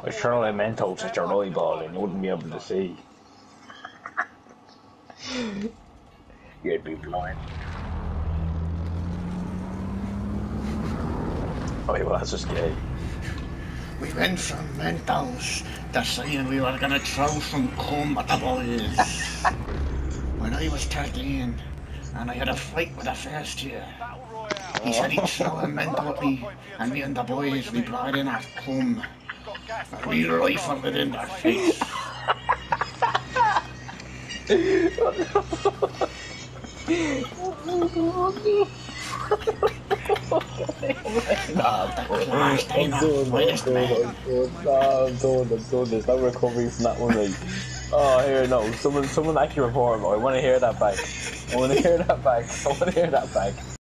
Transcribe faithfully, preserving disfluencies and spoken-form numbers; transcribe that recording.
I was throwing a Mentos at your eyeball and you wouldn't be able to see. You'd be blind. Oh, well, that's just gay. We went from Mentos to saying we were gonna throw some cum at the boys. When I was thirteen and I had a fight with a first year, he said he'd throw a Mentos at me, and me and the boys, we brought in our cum and we rifled it in their face. Nah, I'm doing, I'm doing, I'm doing, nah, I'm doing, I'm doing, there's no recovery from that one, mate. Oh, here, no, someone, someone actually report him. I want to hear that back. I want to hear that back. I want to hear that back.